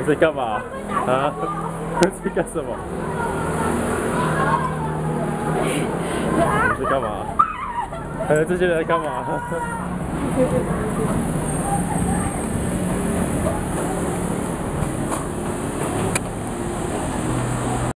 在干嘛？啊？在干什么？你在干嘛？这些人在干嘛？